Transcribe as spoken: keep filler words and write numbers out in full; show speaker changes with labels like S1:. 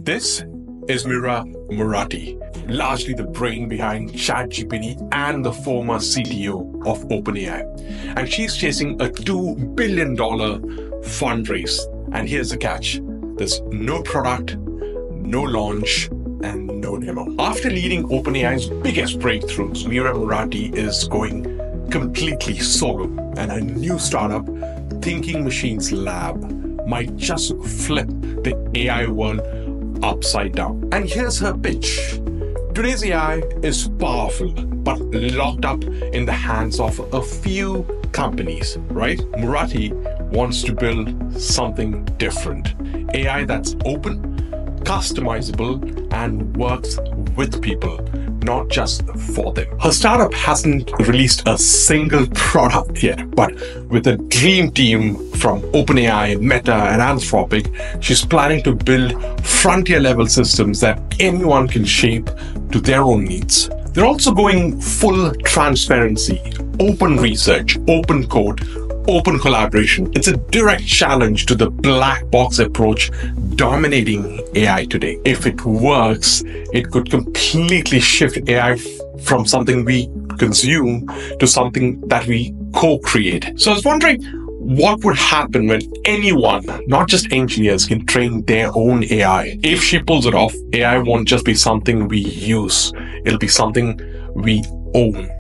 S1: This is Mira Murati, largely the brain behind ChatGPT and the former C T O of OpenAI. And she's chasing a two billion dollars fundraise. And here's the catch. There's no product, no launch, and no demo. After leading OpenAI's biggest breakthroughs, Mira Murati is going completely solo. And her new startup, Thinking Machines Lab, might just flip the A I world upside down. And here's her pitch. Today's A I is powerful, but locked up in the hands of a few companies, right? Murati wants to build something different. A I that's open, customizable, and works with people, not just for them. Her startup hasn't released a single product yet, but with a dream team from OpenAI, Meta, and Anthropic, she's planning to build frontier-level systems that anyone can shape to their own needs. They're also going full transparency, open research, open code, open collaboration. It's a direct challenge to the black box approach dominating A I today. If it works, it could completely shift A I from something we consume to something that we co-create. So I was wondering, what would happen when anyone, not just engineers, can train their own A I? If she pulls it off, A I won't just be something we use. It'll be something we own.